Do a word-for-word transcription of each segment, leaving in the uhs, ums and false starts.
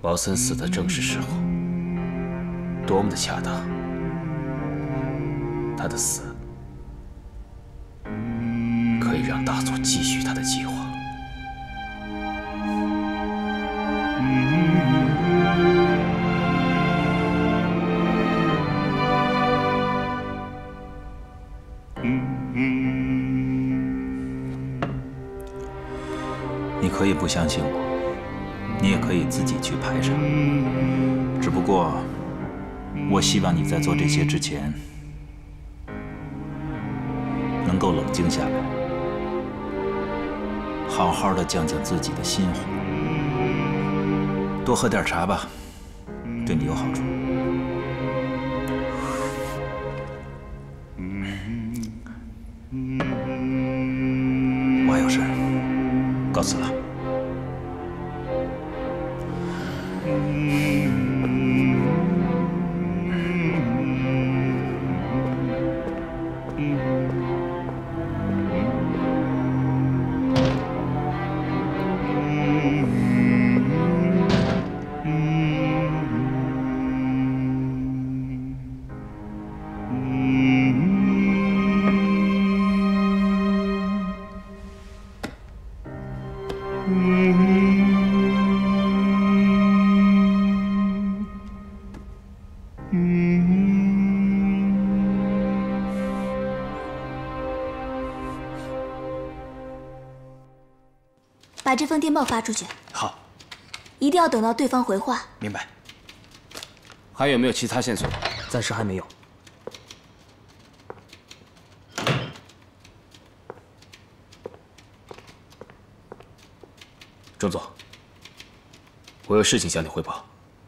王森死的正是时候，多么的恰当！他的死可以让大佐继续他的计划。 你可以不相信我，你也可以自己去排查。只不过，我希望你在做这些之前，能够冷静下来，好好的降降自己的心火，多喝点茶吧，对你有好处。我还有事，告辞了。 把这封电报发出去。 好， 一定要等到对方回话。 明白。 还有没有其他线索？ 暂时还没有。 郑总，我有事情向你汇报。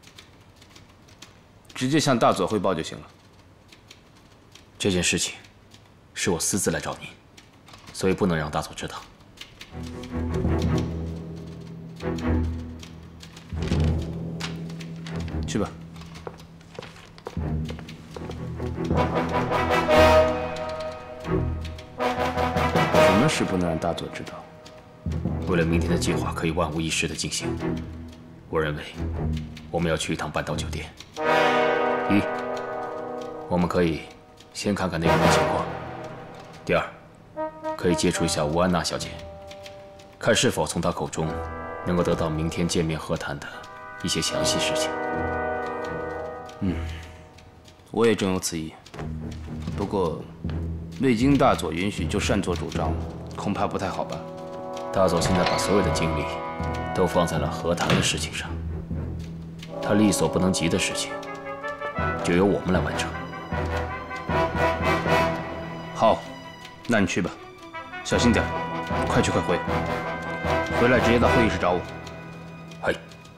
直接向大佐汇报就行了。 这件事情是我私自来找您，所以不能让大佐知道。 去吧。什么事不能让大佐知道？ 为了明天的计划可以万无一失的进行，我认为我们要去一趟半岛酒店。一，我们可以先看看那个人的情况；第二，可以接触一下吴安娜小姐，看是否从她口中能够得到明天见面和谈的一些详细事情。 嗯，我也正有此意。不过，未经大佐允许就擅作主张，恐怕不太好吧？ 大佐现在把所有的精力都放在了和谈的事情上，他力所不能及的事情，就由我们来完成。 好，那你去吧，小心点，快去快回。回来直接到会议室找我。 嘿。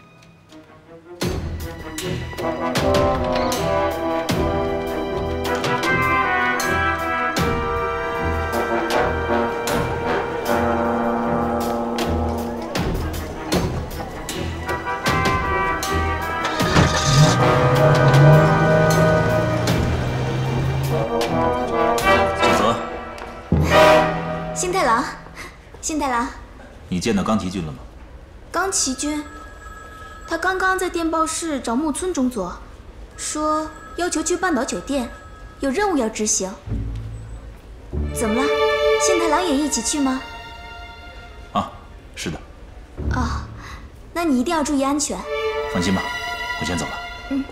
小泽， 信太郎，信太郎， 你见到冈崎骏了吗？ 冈崎骏，他刚刚在电报室找木村中佐，说要求去半岛酒店，有任务要执行。怎么了？信太郎也一起去吗？ 啊，是的。 哦，那你一定要注意安全。 放心吧，我先走了。 嗯。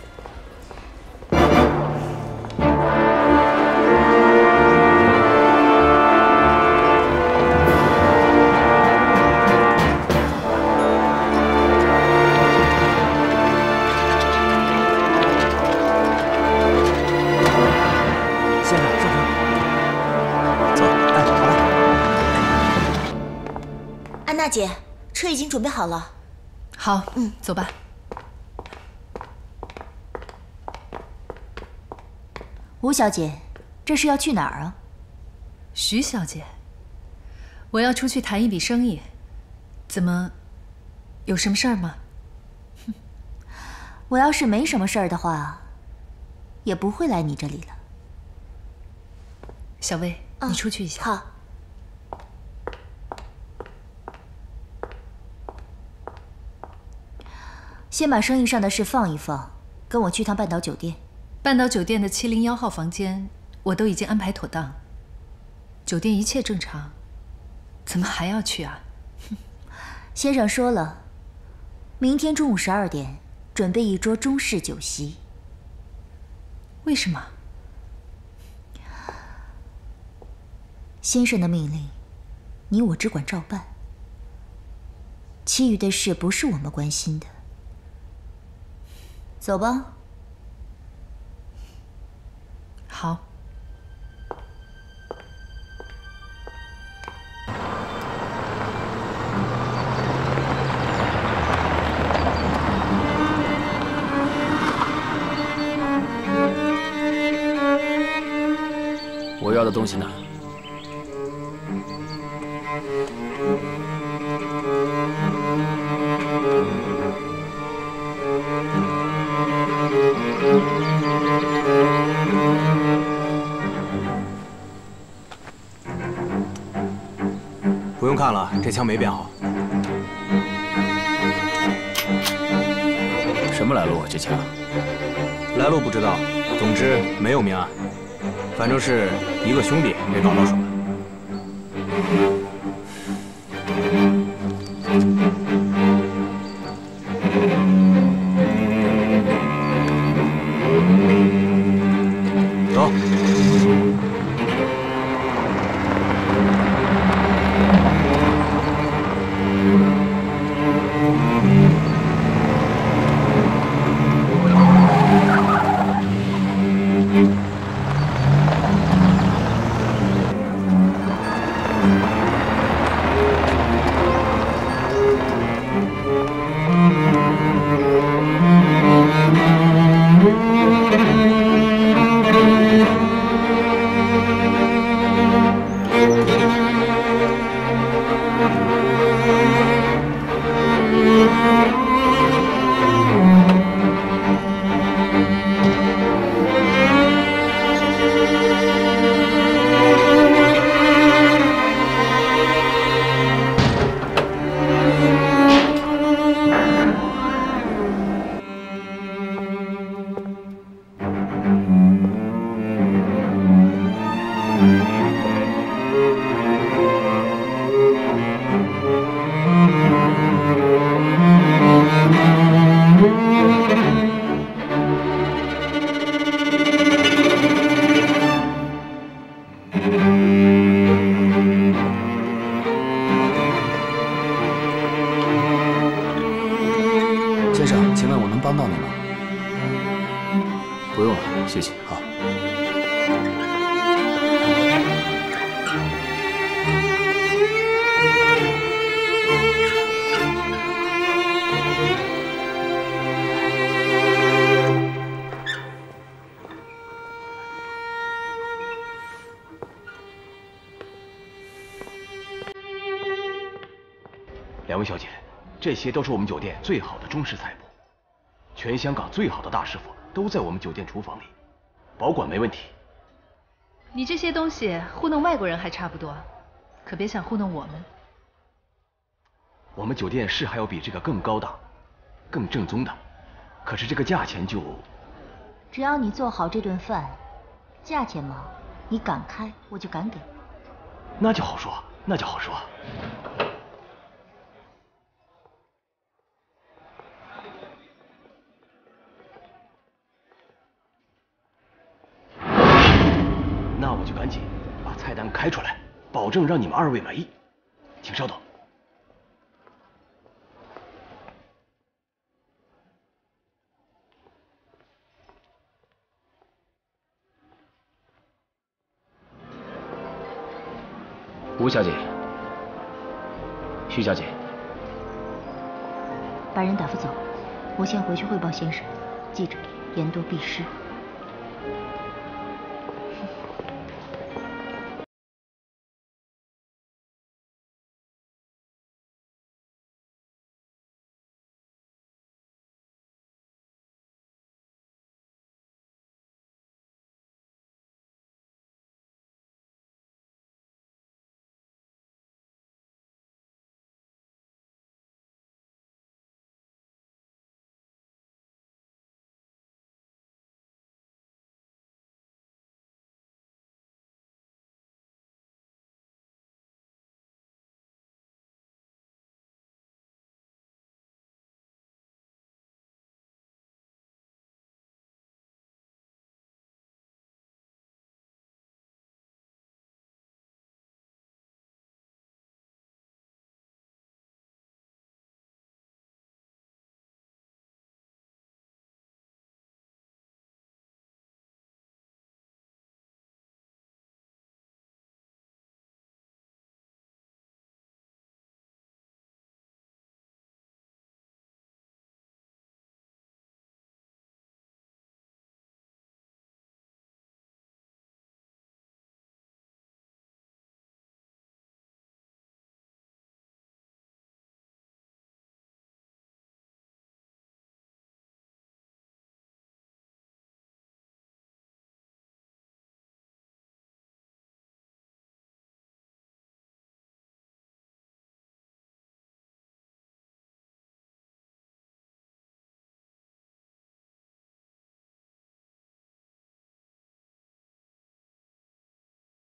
娜姐，车已经准备好了。 好，嗯，走吧。 吴小姐，这是要去哪儿啊？ 徐小姐，我要出去谈一笔生意，怎么，有什么事儿吗？ 我要是没什么事儿的话，也不会来你这里了。 小薇，你出去一下。 好。 先把生意上的事放一放，跟我去趟半岛酒店。 半岛酒店的七零幺号房间我都已经安排妥当，酒店一切正常，怎么还要去啊？ 先生说了，明天中午十二点准备一桌中式酒席。 为什么？ 先生的命令，你我只管照办，其余的事不是我们关心的。走吧。 好。 我要的东西呢？ 不用看了，这枪没变好。 什么来路啊？这枪？ 来路不知道，总之没有命案，反正是一个兄弟给搞到手的。走。 先生，请问我能帮到你吗？不用了，谢谢。好。 两位小姐，这些都是我们酒店最好的中式菜谱，全香港最好的大师傅都在我们酒店厨房里，保管没问题。 你这些东西糊弄外国人还差不多，可别想糊弄我们。 我们酒店是还有比这个更高档、更正宗的，可是这个价钱就…… 只要你做好这顿饭，价钱嘛，你敢开我就敢给。 那就好说，那就好说。那我就赶紧把菜单开出来，保证让你们二位满意。请稍等。 吴小姐，徐小姐， 把人打发走，我先回去汇报先生。记着，言多必失。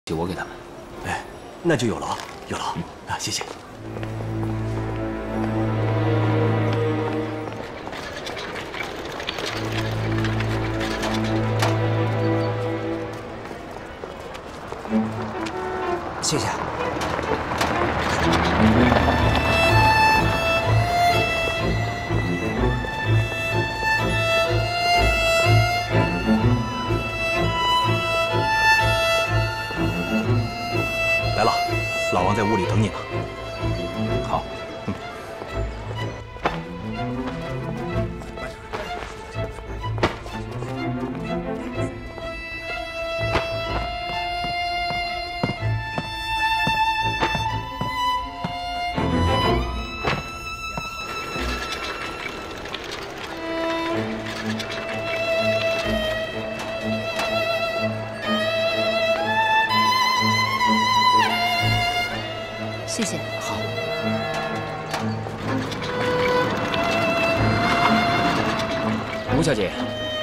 就我给他们。 哎，那就有了啊，有了啊，谢谢。 谢谢。 来了，老王在屋里等你呢。 好。嗯。 谢谢。 好。 吴小姐，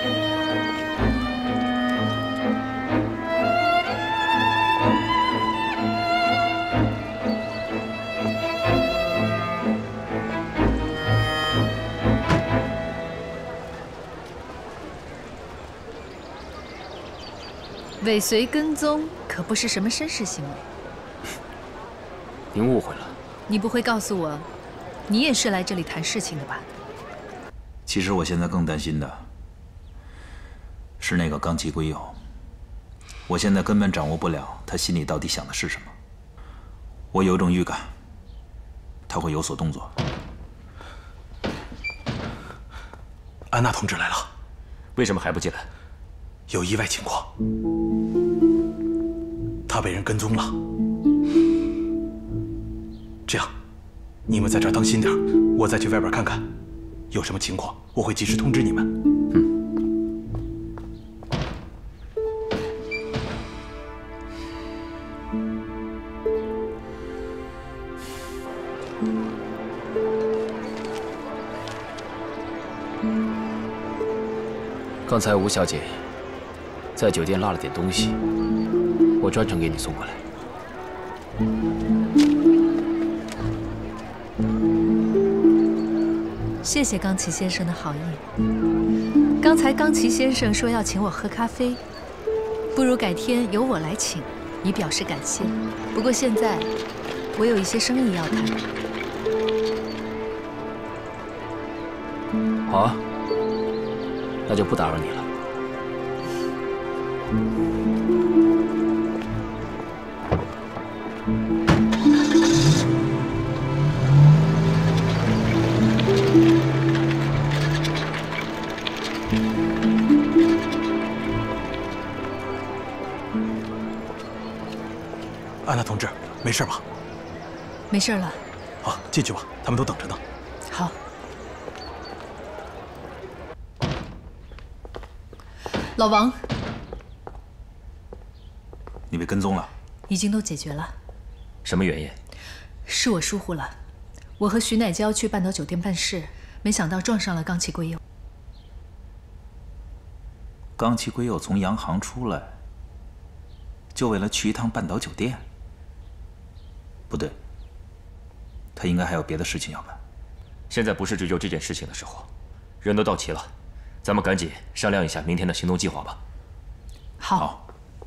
尾随跟踪可不是什么绅士行为。 您误会了。 你不会告诉我，你也是来这里谈事情的吧？ 其实我现在更担心的是那个冈崎圭佑。我现在根本掌握不了他心里到底想的是什么。我有一种预感，他会有所动作。 安娜同志来了， 为什么还不进来？ 有意外情况，他被人跟踪了。 这样，你们在这儿当心点，我再去外边看看，有什么情况我会及时通知你们。嗯。 刚才吴小姐在酒店落了点东西，我专程给你送过来。 谢谢冈崎先生的好意。刚才冈崎先生说要请我喝咖啡，不如改天由我来请，以表示感谢。不过现在我有一些生意要谈。 好啊，那就不打扰你了。 安娜同志，没事吧？ 没事了。 好，进去吧，他们都等着呢。 好。老王， 你被跟踪了？ 已经都解决了。 什么原因？ 是我疏忽了。我和徐乃娇去半岛酒店办事，没想到撞上了冈崎圭佑。 冈崎圭佑从洋行出来，就为了去一趟半岛酒店？不对，他应该还有别的事情要办。 现在不是追究这件事情的时候，人都到齐了，咱们赶紧商量一下明天的行动计划吧。 好。 好。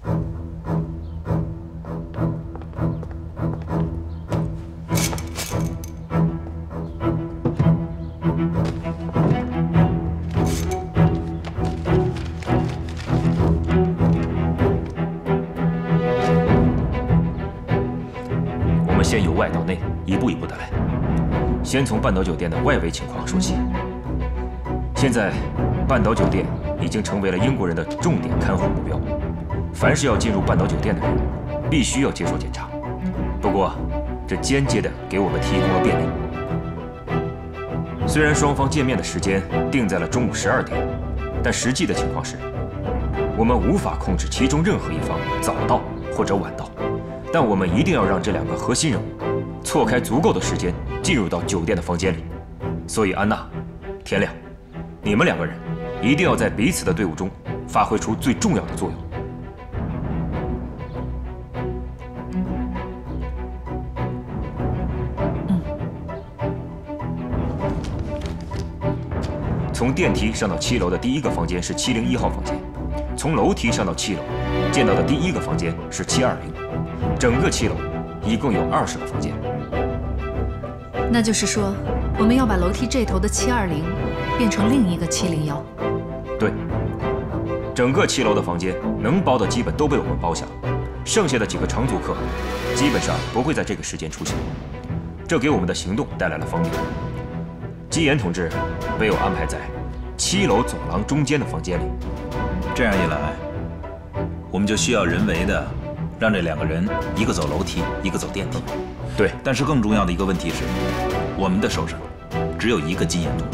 先由外到内，一步一步的来。先从半岛酒店的外围情况说起。现在，半岛酒店已经成为了英国人的重点看护目标。凡是要进入半岛酒店的人，必须要接受检查。不过，这间接的给我们提供了便利。虽然双方见面的时间定在了中午十二点，但实际的情况是，我们无法控制其中任何一方早到或者晚到。 但我们一定要让这两个核心人物错开足够的时间进入到酒店的房间里。所以，安娜、天亮，你们两个人一定要在彼此的队伍中发挥出最重要的作用。 从电梯上到七楼的第一个房间是七零一号房间，从楼梯上到七楼见到的第一个房间是七二零，整个七楼一共有二十个房间。 那就是说，我们要把楼梯这头的七二零变成另一个七零幺。 对，整个七楼的房间能包的基本都被我们包下了，剩下的几个长途客基本上不会在这个时间出现，这给我们的行动带来了方便。基岩同志被我安排在七楼走廊中间的房间里， 这样一来，我们就需要人为的让这两个人一个走楼梯，一个走电梯。 对， 但是更重要的一个问题是，我们的手上只有一个金岩图。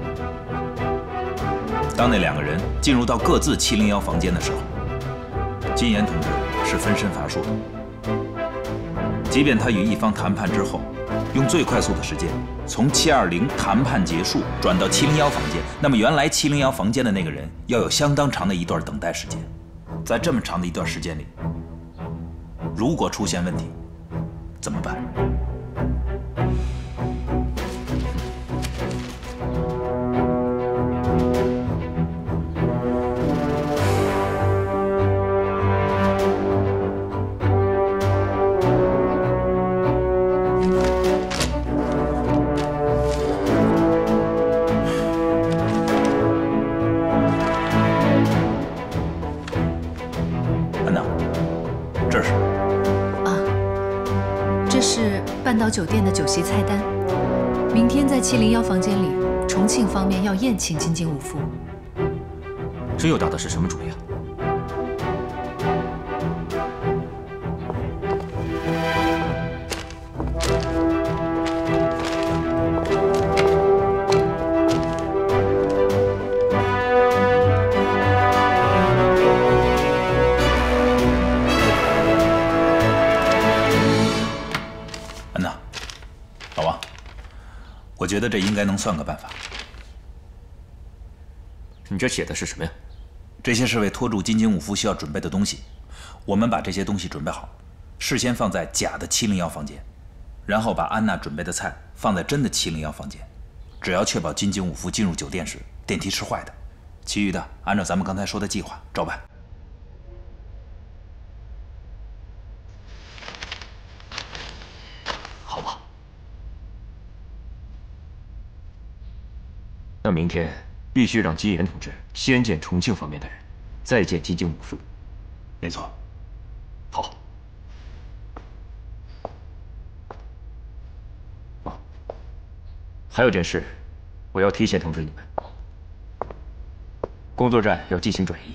当那两个人进入到各自七零幺房间的时候，金岩同志是分身乏术的。即便他与一方谈判之后，用最快速的时间从七二零谈判结束转到七零幺房间，那么原来七零幺房间的那个人要有相当长的一段等待时间。在这么长的一段时间里，如果出现问题，怎么办？ 半岛酒店的酒席菜单，明天在七零幺房间里，重庆方面要宴请金津武夫。 这又打的是什么主意啊？我觉得这应该能算个办法。 你这写的是什么呀？ 这些是为拖住金津武夫需要准备的东西。我们把这些东西准备好，事先放在假的七零幺房间，然后把安娜准备的菜放在真的七零幺房间。只要确保金津武夫进入酒店时电梯是坏的，其余的按照咱们刚才说的计划照办。 好吧。那明天必须让基岩同志先见重庆方面的人，再见金津武夫。 没错。 好。哦，还有件事，我要提前通知你们，工作站要进行转移。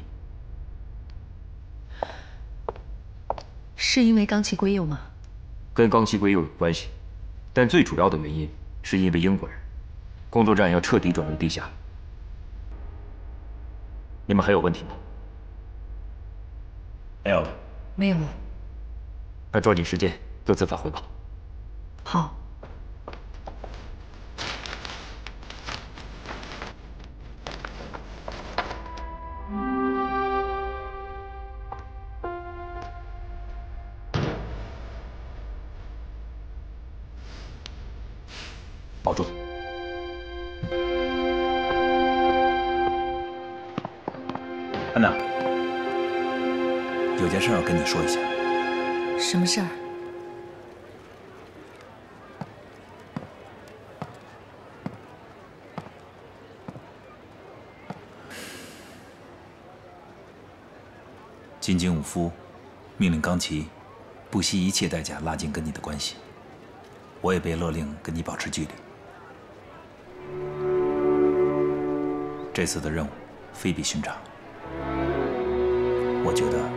是因为冈崎圭佑吗？ 跟冈崎圭佑有关系，但最主要的原因是因为英国人。工作站要彻底转入地下。你们还有问题吗？ 没有了。 没有了。 那抓紧时间，各自返回吧。 好。 保重。 安娜，有件事要跟你说一下。 什么事儿？ 金津武夫命令冈崎不惜一切代价拉近跟你的关系，我也被勒令跟你保持距离。这次的任务非比寻常。我觉得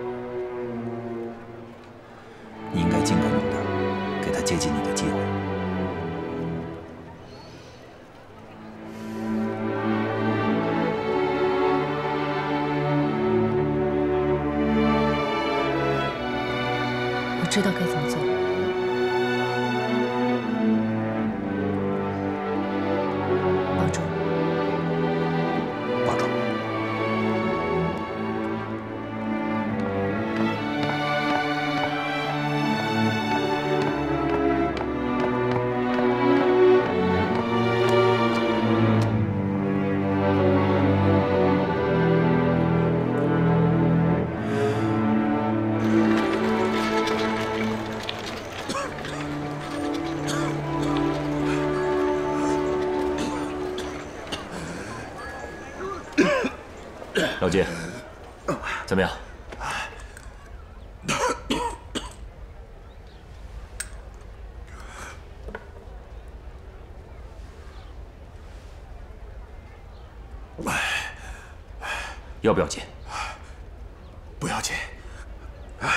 你应该尽可能的给他接近你的机会。 我知道该怎么做。保重。 保重。 老金，怎么样？要不要紧？ 不要紧。哎，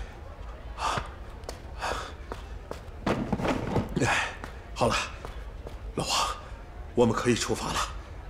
好了，老王，我们可以出发了。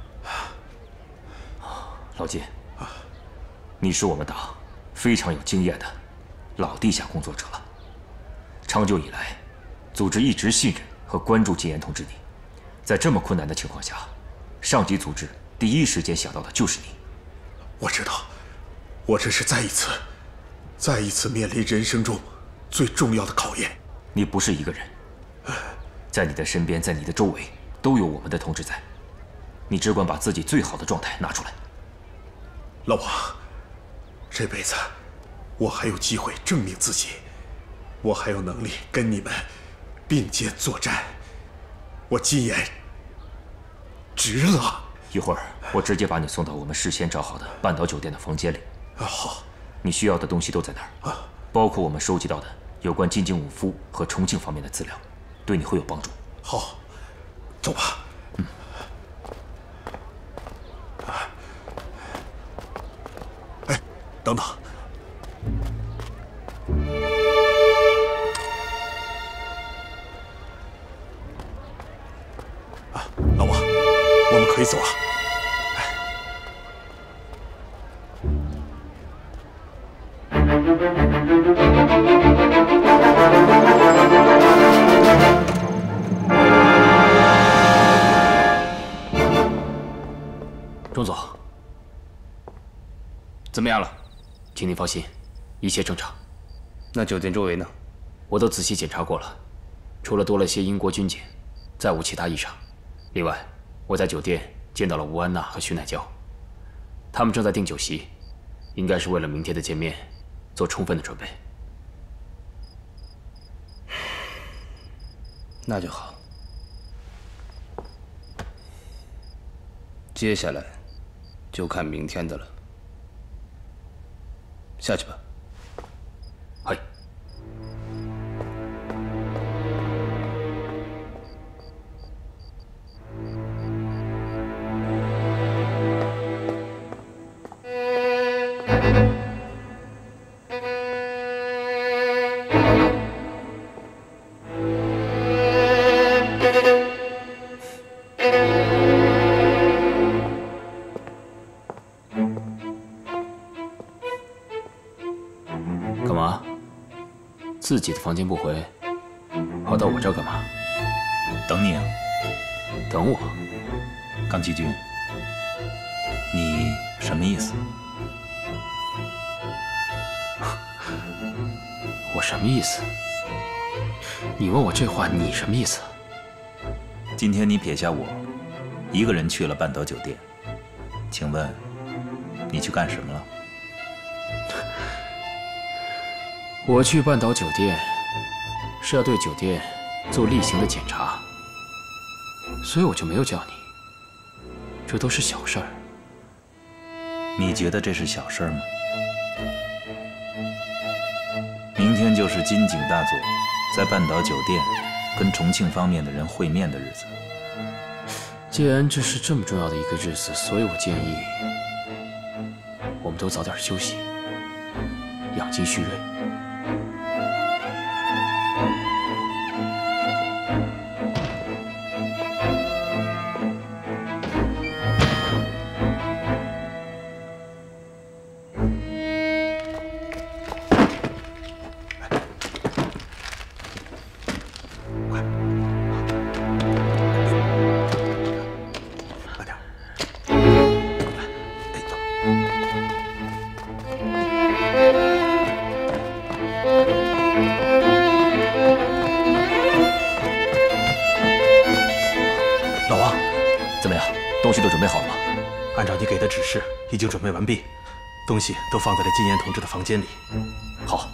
老金，你是我们党非常有经验的老地下工作者了。长久以来，组织一直信任和关注金岩同志你。在这么困难的情况下，上级组织第一时间想到的就是你。 我知道，我这是再一次，再一次面临人生中最重要的考验。 你不是一个人，在你的身边，在你的周围，都有我们的同志在。你只管把自己最好的状态拿出来。 老王，这辈子我还有机会证明自己，我还有能力跟你们并肩作战。我金岩值了。 一会儿我直接把你送到我们事先找好的半岛酒店的房间里。 啊，好。 你需要的东西都在那儿，啊，包括我们收集到的有关金井武夫和重庆方面的资料，对你会有帮助。 好，走吧。嗯。哎，等等。啊，老王，我们可以走了。 钟总， 怎么样了？ 请您放心，一切正常。 那酒店周围呢？ 我都仔细检查过了，除了多了些英国军警，再无其他异常。另外，我在酒店见到了吴安娜和徐乃娇，他们正在订酒席，应该是为了明天的见面做充分的准备。 那就好。接下来就看明天的了。下去吧。 嗨。干嘛？自己的房间不回，跑到我这儿干嘛？ 等你啊。 等我？ 刚七军，你什么意思？ 我什么意思？你问我这话，你什么意思？ 今天你撇下我，一个人去了半岛酒店，请问你去干什么了？ 我去半岛酒店是要对酒店做例行的检查，所以我就没有叫你。这都是小事儿。 你觉得这是小事儿吗？明天就是金井大佐在半岛酒店跟重庆方面的人会面的日子。 既然这是这么重要的一个日子，所以我建议我们都早点休息，养精蓄锐。 已经准备完毕，东西都放在了金岩同志的房间里。 好。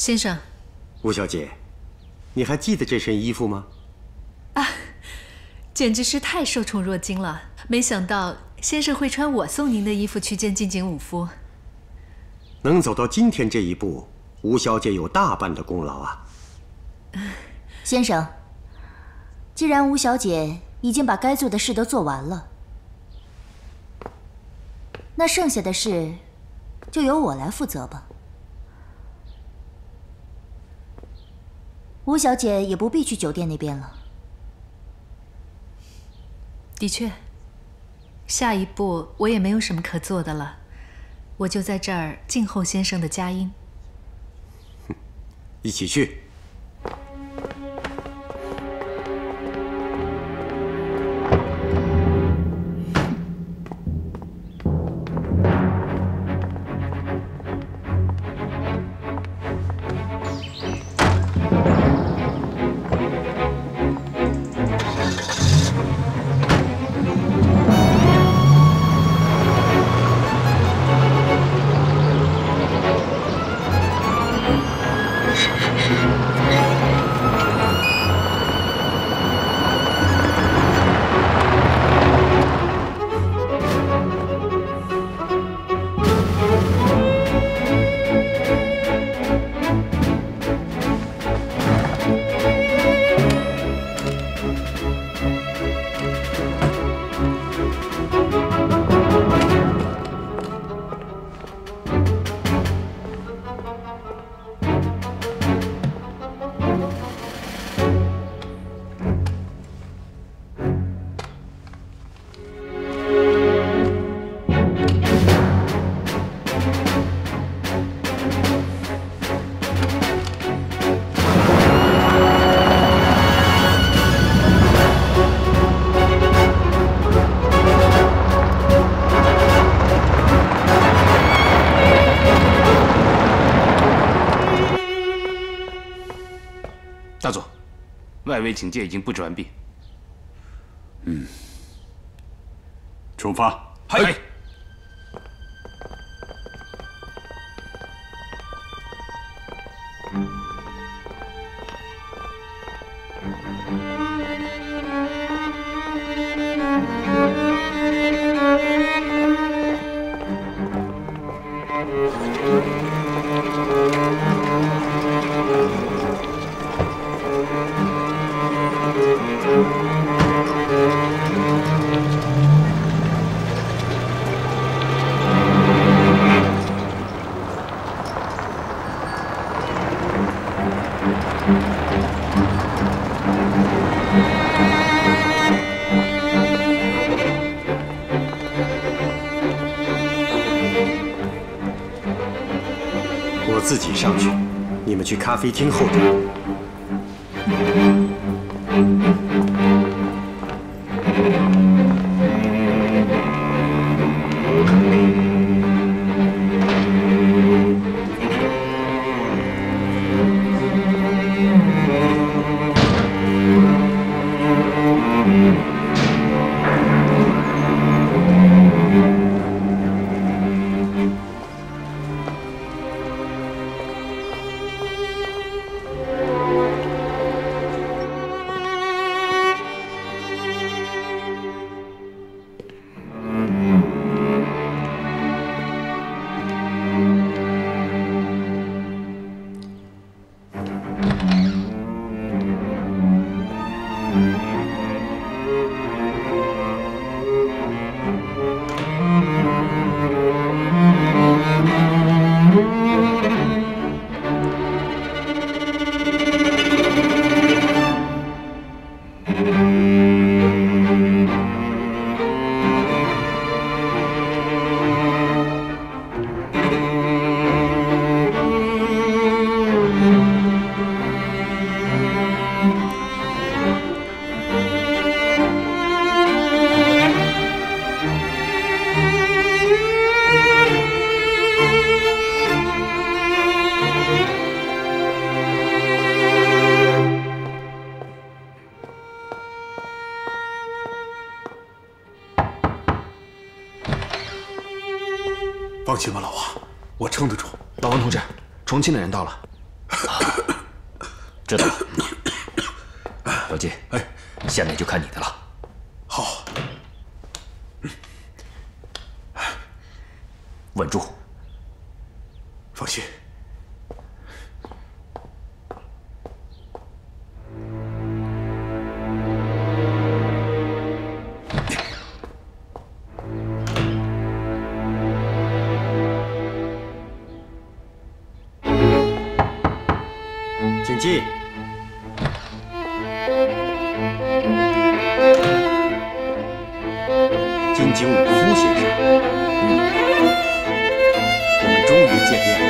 先生。 吴小姐，你还记得这身衣服吗？ 啊，简直是太受宠若惊了！没想到先生会穿我送您的衣服去见晋景武夫。 能走到今天这一步，吴小姐有大半的功劳啊。 先生，既然吴小姐已经把该做的事都做完了，那剩下的事就由我来负责吧。吴小姐也不必去酒店那边了。 的确，下一步我也没有什么可做的了，我就在这儿静候先生的佳音。 一起去。 大佐，外围警戒已经布置完毕。 嗯，出发。 嗨。 我自己上去，你们去咖啡厅候着。 放心吧，老王，我撑得住。 老王同志，重庆的人到了。 知道了。老金，哎，下面就看你的了。 好。 稳住。 放心。 请进。金井武夫先生，嗯，我们终于见面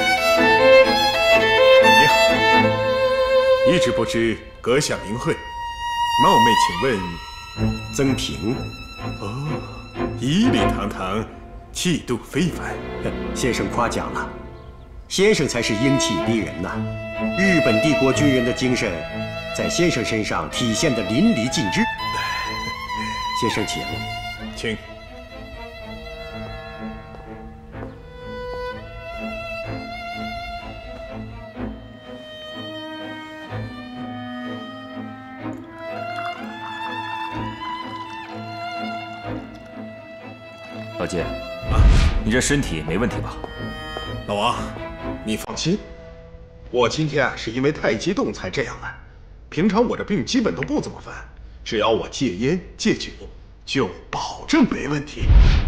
了。 你好，一直不知阁下名讳，冒昧请问， 曾平。 哦，仪礼堂堂，气度非凡。 先生夸奖了，先生才是英气逼人呐！日本帝国军人的精神，在先生身上体现得淋漓尽致。先生请。 请。 老金，啊，你这身体没问题吧？ 老王，你放心，我今天啊是因为太激动才这样的。平常我这病基本都不怎么犯，只要我戒烟戒酒，就保证没问题。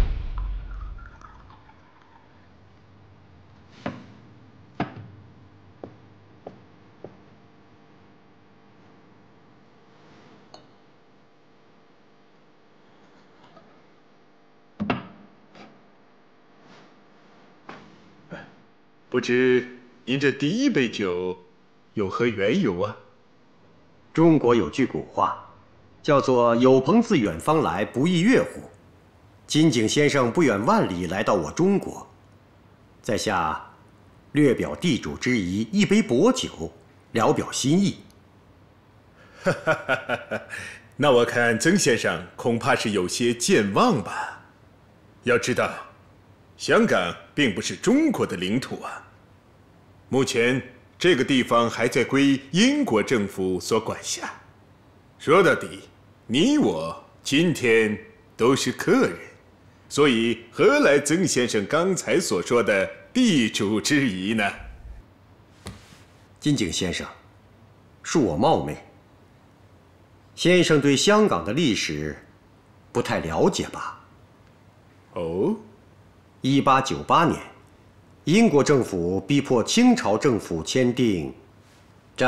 不知您这第一杯酒有何缘由啊？ 中国有句古话，叫做“有朋自远方来，不亦乐乎”。金井先生不远万里来到我中国，在下略表地主之谊，一杯薄酒，聊表心意。 哈哈哈哈！那我看曾先生恐怕是有些健忘吧？要知道，香港并不是中国的领土啊。目前这个地方还在归英国政府所管辖。说到底，你我今天都是客人，所以何来曾先生刚才所说的地主之谊呢？ 金井先生，恕我冒昧，先生对香港的历史不太了解吧？ 哦， 一八九八年，英国政府逼迫清朝政府签订战。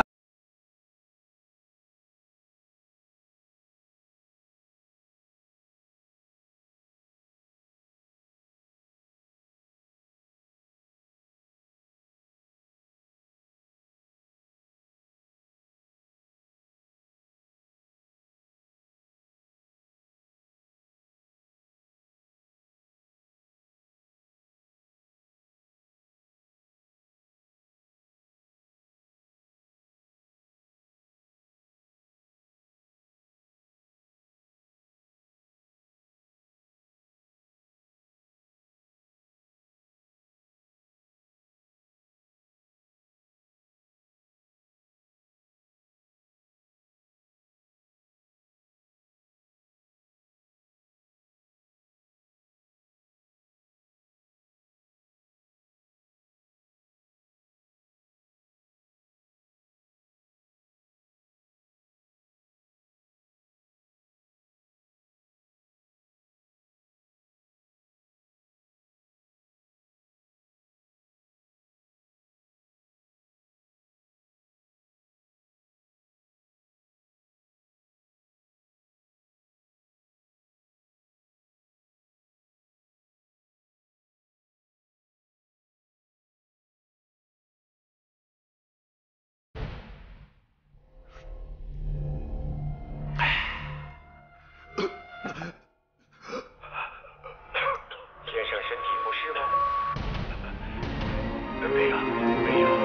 先生身体不适吗？ 没有，没有。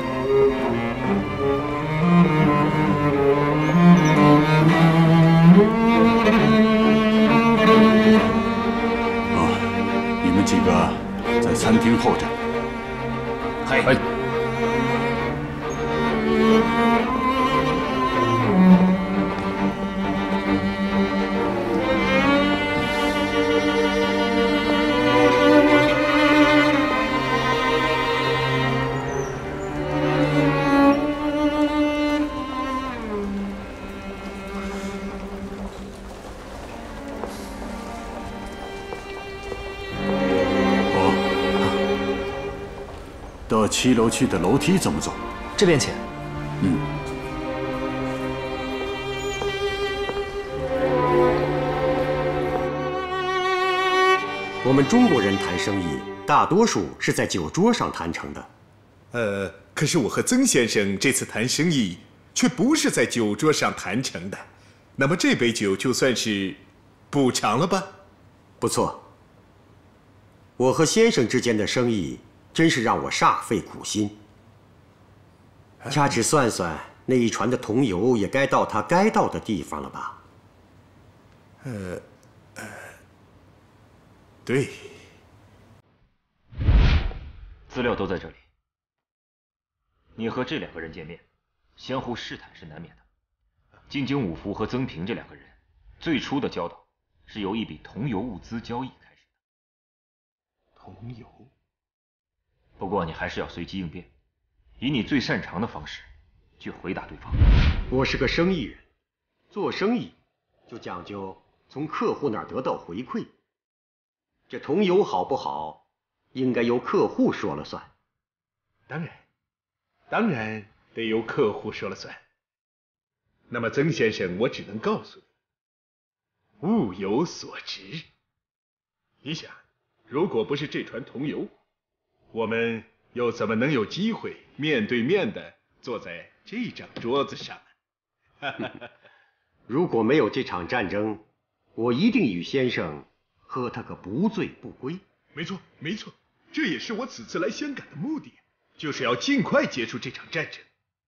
哦，你们几个在餐厅候着。 嗨。 说七楼区的楼梯怎么走？ 这边请。 嗯。 我们中国人谈生意，大多数是在酒桌上谈成的。 呃，可是我和曾先生这次谈生意，却不是在酒桌上谈成的。那么这杯酒就算是补偿了吧？ 不错。我和先生之间的生意，真是让我煞费苦心。掐指算算，那一船的桐油也该到它该到的地方了吧？ 呃，呃，对。 资料都在这里。你和这两个人见面，相互试探是难免的。金井武夫和曾平这两个人，最初的交道是由一笔桐油物资交易开始的。 桐油。 不过你还是要随机应变，以你最擅长的方式去回答对方。 我是个生意人，做生意就讲究从客户那儿得到回馈。这桐油好不好，应该由客户说了算。 当然，当然得由客户说了算。那么曾先生，我只能告诉你，物有所值。你想，如果不是这船桐油，我们又怎么能有机会面对面的坐在这张桌子上呢？ 如果没有这场战争，我一定与先生喝他个不醉不归。 没错，没错，这也是我此次来香港的目的，就是要尽快结束这场战争。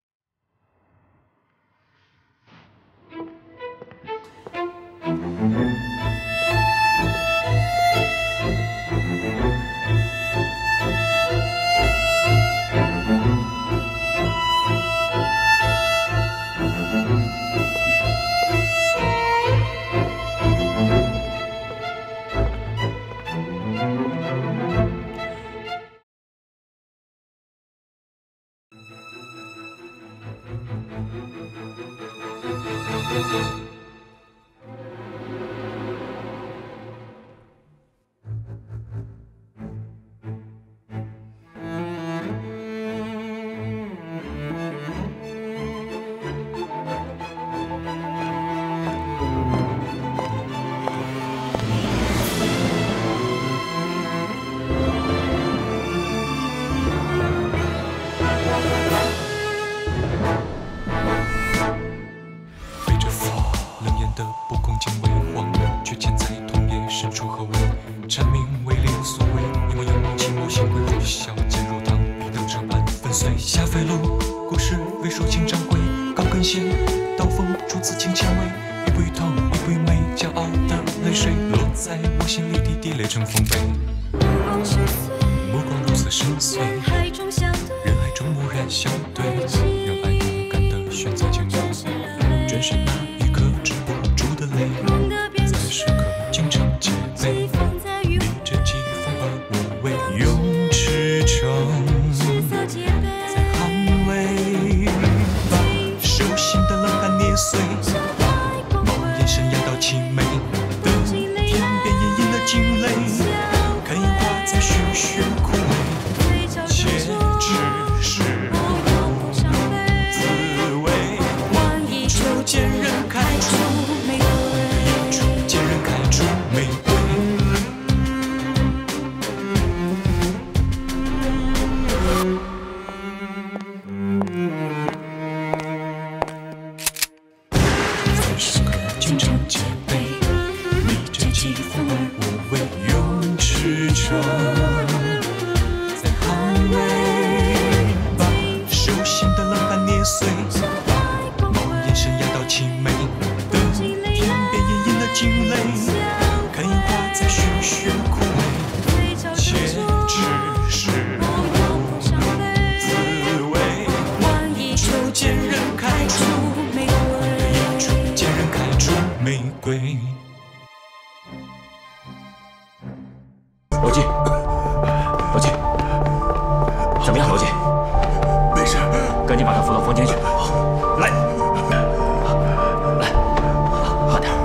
罗辑，罗辑，怎么样，罗辑？ 没事， 赶紧把他扶到房间去。来，来，慢点。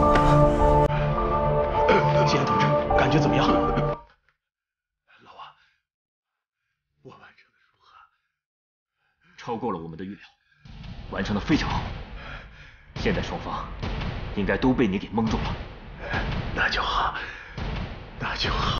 谢安同志，感觉怎么样？ 老王，我完成了。 超过了我们的预料，完成的非常好。现在双方应该都被你给蒙住了。 那就好，那就好。